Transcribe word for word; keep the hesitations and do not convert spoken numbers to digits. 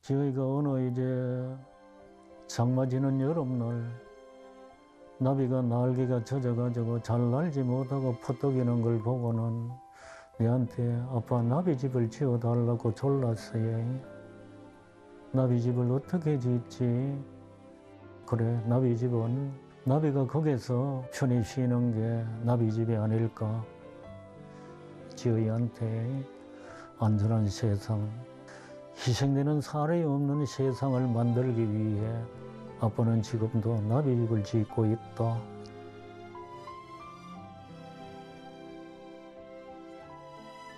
저희가 어느 이제 장마 지는 여름날 나비가 날개가 젖어가지고 잘 날지 못하고 퍼떡이는 걸 보고는 내한테 아빠 나비집을 지어달라고 졸랐어요. 나비집을 어떻게 짓지? 그래, 나비집은 나비가 거기서 편히 쉬는 게 나비집이 아닐까? 저희한테 안전한 세상, 희생되는 사람이 없는 세상을 만들기 위해 아빠는 지금도 나비집을 짓고 있다.